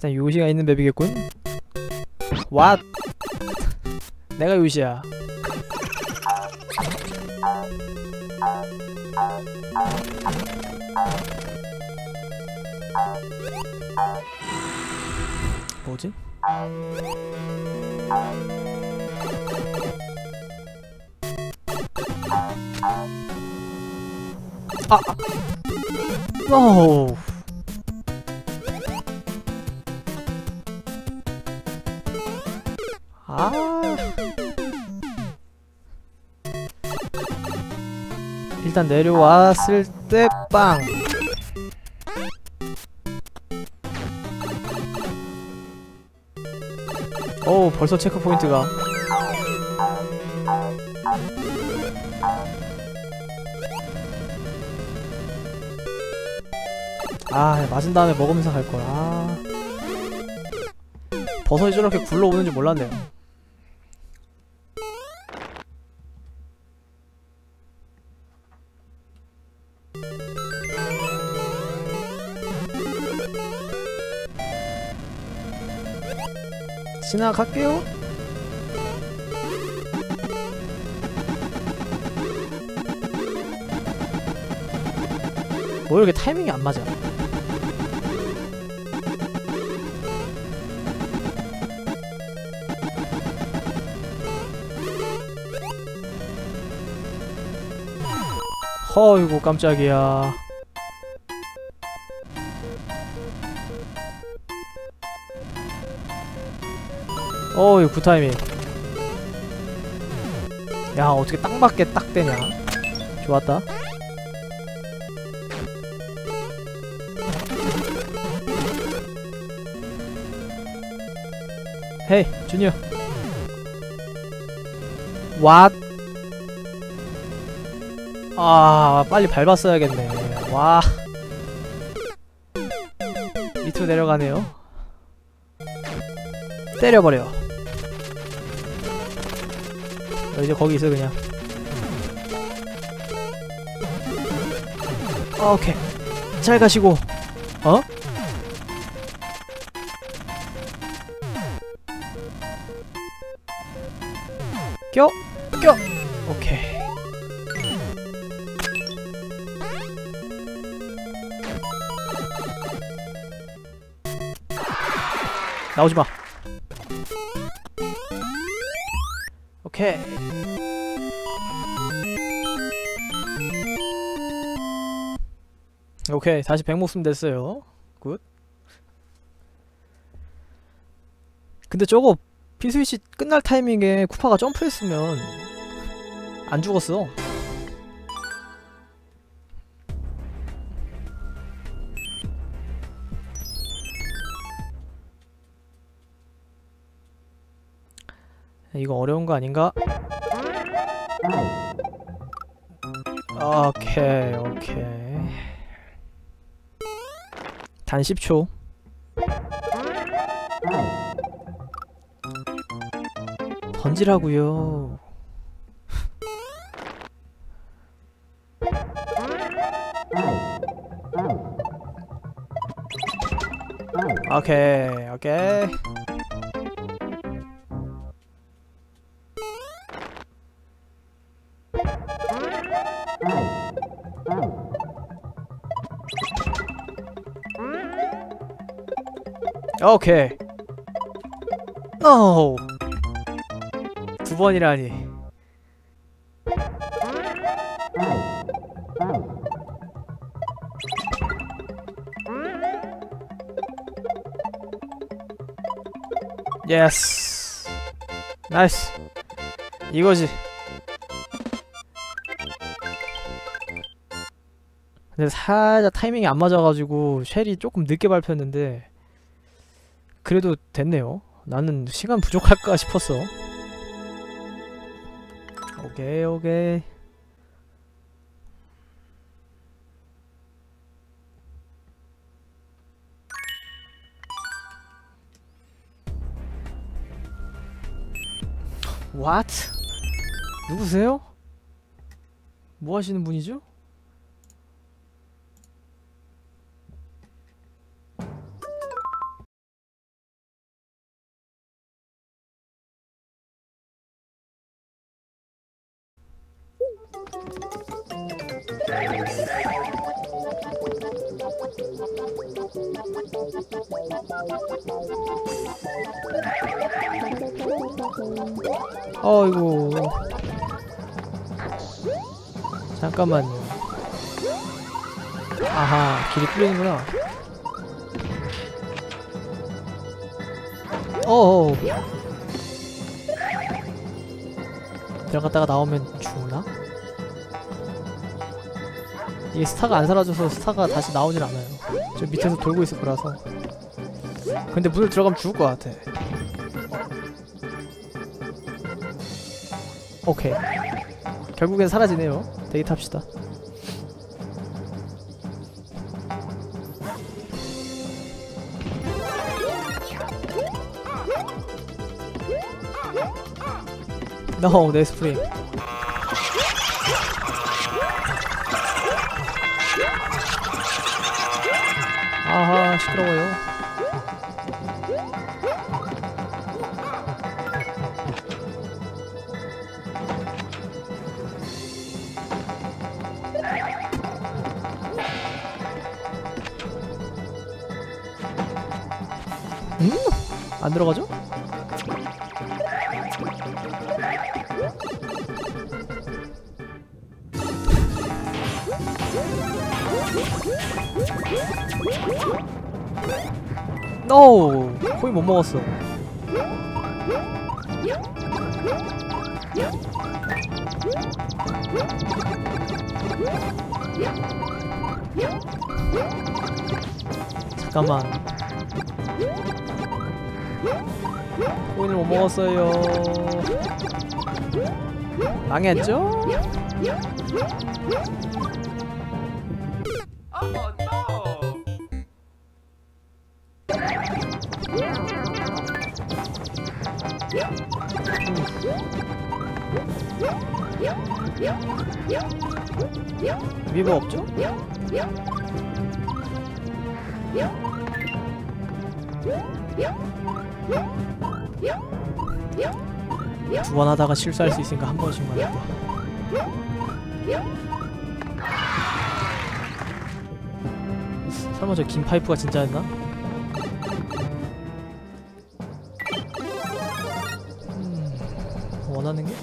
일단 요시가 있는 맵이겠군. 왓? 내가 요시야. 뭐지? 아! 노! 아! 일단 내려왔을 때 빵! 오, 벌써 체크포인트가. 아, 맞은 다음에 먹으면서 갈걸. 아, 버섯이 저렇게 굴러오는지 몰랐네요. 지나갈게요. 뭐 이렇게 타이밍이 안 맞아. 허이고 깜짝이야. 어이 굿타이밍. 야 어떻게 딱 맞게 딱 되냐. 좋았다. 헤이 주니어. 왓? 아 빨리 밟았어야겠네. 와 밑으로 내려가네요. 때려버려. 이제 거기 있어 그냥. 오케이 잘 가시고. 어? 껴! 껴! 오케이. 나오지마. 오케이. 오케이 다시 100목숨 됐어요. 굿. 근데 저거 피스위치 끝날 타이밍에 쿠파가 점프했으면 안 죽었어. 이거 어려운 거 아닌가? 오케이 오케이. 단 10초. 던지라고요. 오케이 오케이. 오케이. 노. 두 번이라니. 예스. 나이스. 이거지. 근데 살짝 타이밍이 안 맞아가지고 쉘이 조금 늦게 밟혔는데 그래도 됐네요. 나는 시간 부족할까 싶었어. 오케이 오케이. What? 누구세요? 뭐 하시는 분이죠? 어이구. 잠깐만요. 아하, 길이 뚫리는구나. 어어. 들어갔다가 나오면 죽나? 이게 스타가 안 사라져서 스타가 다시 나오질 않아요. 저 밑에서 돌고 있을 거라서. 근데 문을 들어가면 죽을 것 같아. 오케이. 결국엔 사라지네요. 데이트 합시다. No, 내 스프링. 아하, 시끄러워요. 안 들어가죠? 노! 코인 못 먹었어. 잠깐만. 코인을 못 먹었어요. 망했죠? 위에 뭐 없죠? 두 번 하다가 실수할 수 있으니까 한 번씩만 해봐. 설마 저 긴 파이프가 진짜였나? 원하는 게?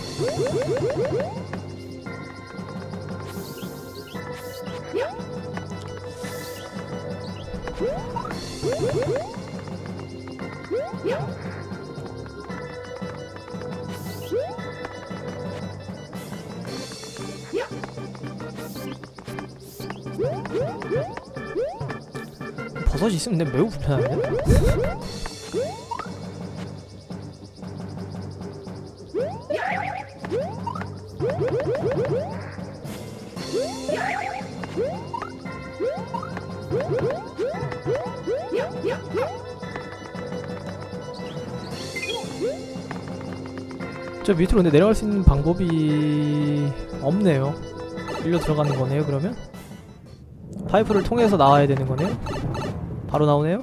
버섯이 있으면 근데 매우 불편한데? 저 밑으로 근데 내려갈 수 있는 방법이 없네요. 일로 들어가는 거네요, 그러면? 파이프를 통해서 나와야 되는 거네요? 바로 나오네요?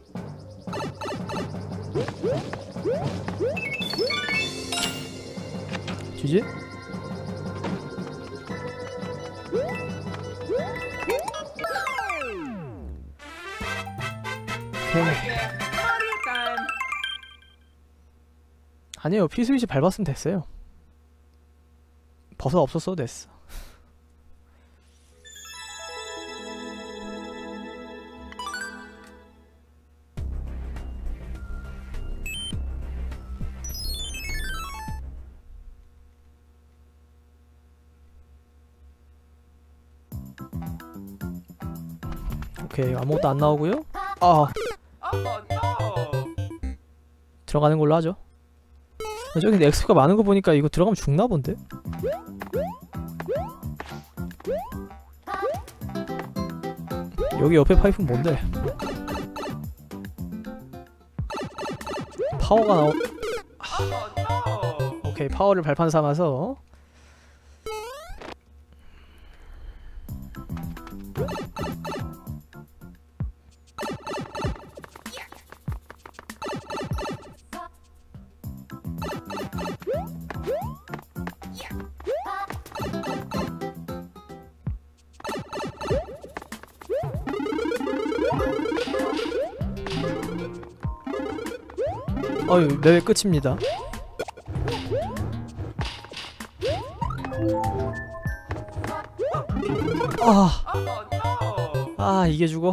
지지? 아니에요. P스위치 밟았으면 됐어요. 버섯 없었어도 됐어. 오케이, 아무것도 안 나오고요. 아, 들어가는 걸로 하죠. 저기 근데 엑스가 많은 거 보니까 이거 들어가면 죽나 본데? 여기 옆에 파이프는 뭔데? 파워가 나오... 오케이, 파워를 발판 삼아서 어휴, 레벨 끝입니다. 이게 죽어?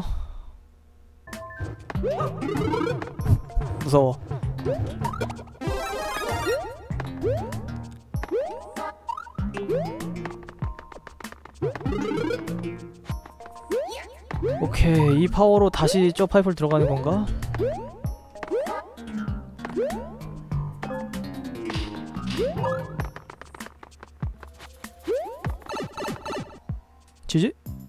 무서워. 오케이, 이 파워로 다시 저 파이프를 들어가는 건가? 지지?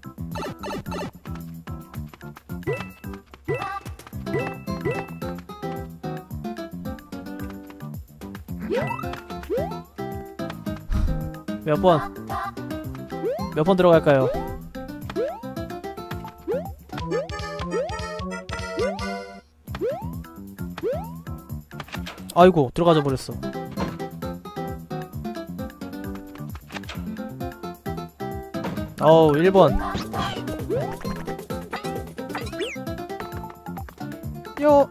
몇 번? 몇 번 들어갈까요? 아이고, 들어가져 버렸어. 어우, 1번. 요!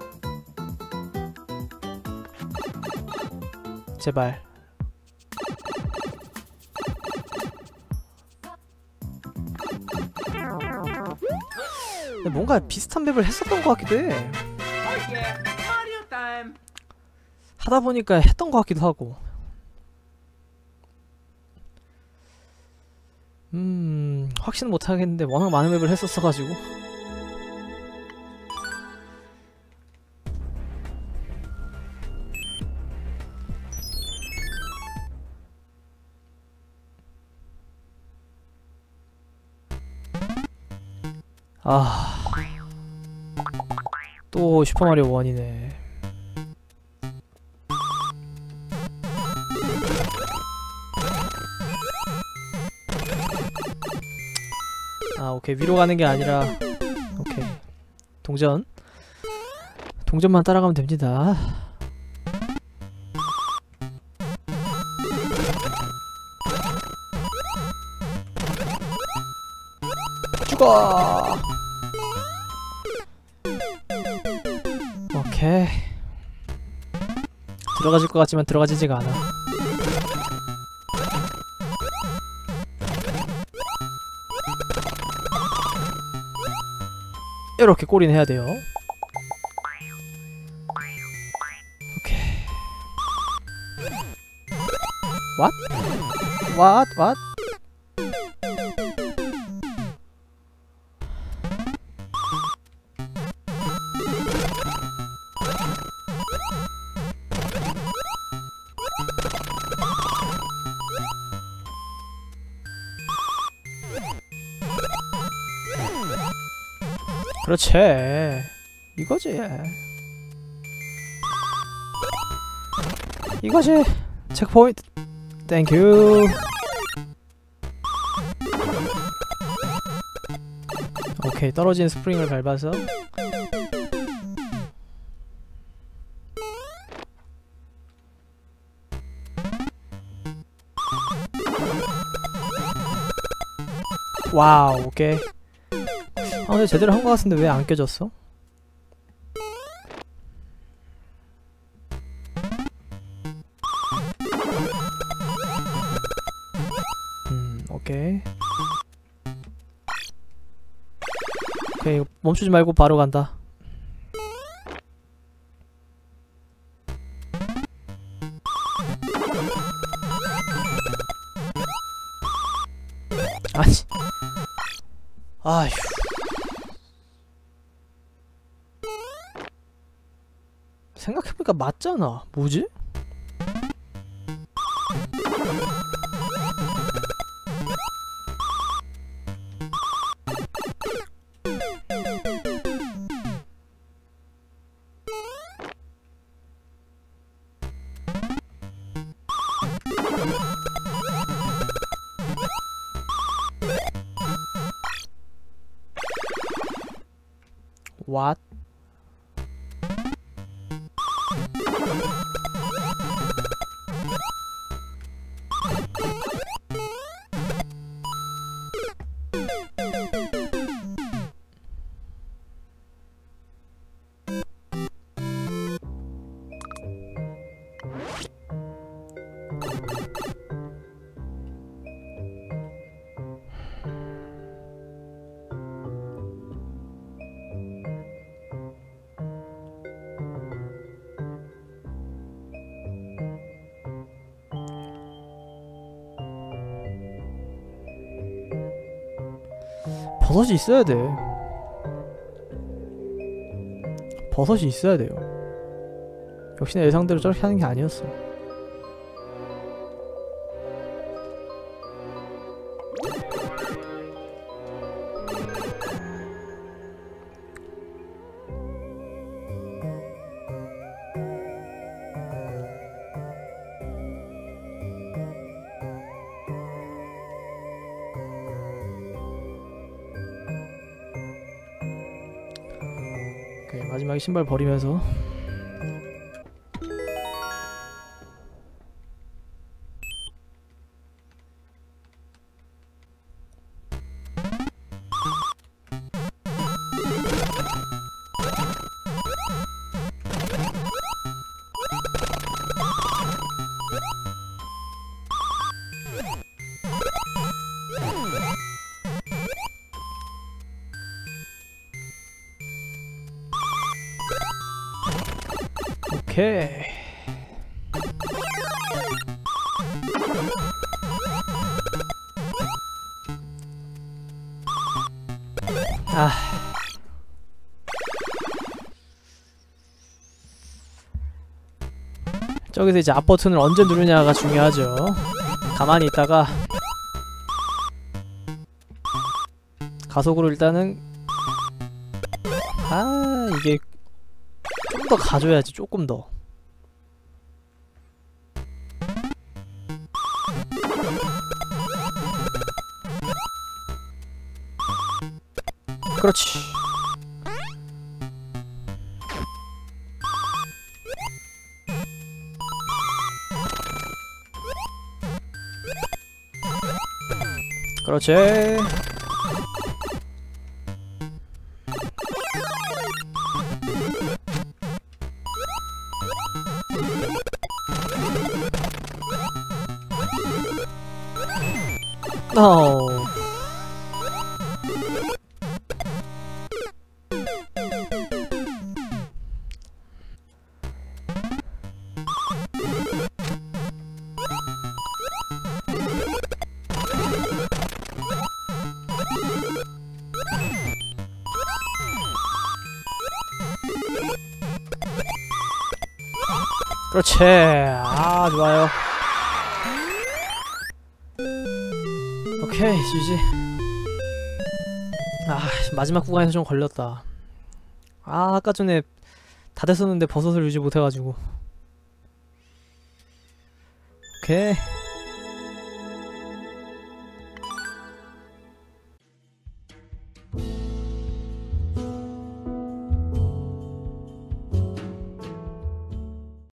제발. 뭔가 비슷한 맵을 했었던 것 같기도 해. 하다 보니까 했던 것 같기도 하고. 확신은 못하겠는데 워낙 많은 맵을 했었어가지고. 또 슈퍼마리오 1이네. 오케이, 위로 가는 게 아니라, 오케이, 동전만 따라가면 됩니다. 죽어! 오케이, 들어가질 것 같지만 들어가지지가 않아. 이렇게 꼬리는 해야 돼요. 오케이. What? 그렇지, 이거지. 체크포인트. 땡큐. 오케이, 떨어진 스프링을 밟아서 와우. 오케이. 근데 제대로 한 거 같은데 왜 안 깨졌어? 오케이. 오케이, 멈추지 말고 바로 간다. 아니, 아휴. 생각해보니까 맞잖아. 뭐지? What? 버섯이 있어야 돼. 버섯이 있어야 돼요. 역시나 예상대로 저렇게 하는 게 아니었어. 오케이, 마지막에 신발 버리면서 오케이. 아. 저기서 이제 앞 버튼을 언제 누르냐가 중요하죠. 가만히 있다가 가속으로 일단은 이게 좀 더 가줘야지. 조금 더. 그렇지. 그렇지. No. 그렇지. 아, 좋아요. 오케이, GG. 아, 마지막 구간에서 좀 걸렸다. 아, 아까 전에 다 됐었는데 버섯을 유지 못해가지고. 오케이.